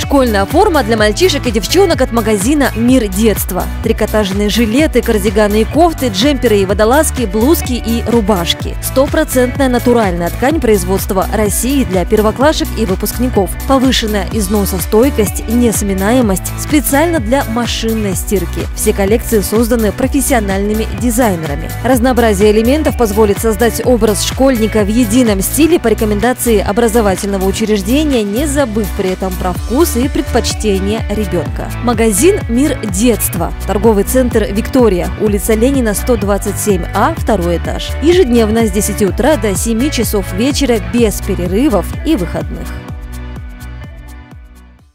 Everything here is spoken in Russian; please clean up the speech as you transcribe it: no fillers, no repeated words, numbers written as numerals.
Школьная форма для мальчишек и девчонок от магазина «Мир детства». Трикотажные жилеты, кардиганы и кофты, джемперы и водолазки, блузки и рубашки. 100% натуральная ткань производства России для первоклашек и выпускников. Повышенная износостойкость, несминаемость специально для машинной стирки. Все коллекции созданы профессиональными дизайнерами. Разнообразие элементов позволит создать образ школьника в едином стиле по рекомендации образовательного учреждения, не забыв при этом про вкус и предпочтения ребенка. Магазин «Мир детства». Торговый центр «Виктория», улица Ленина, 127А, 2 этаж. Ежедневно с 10 утра до 7 часов вечера без перерывов и выходных.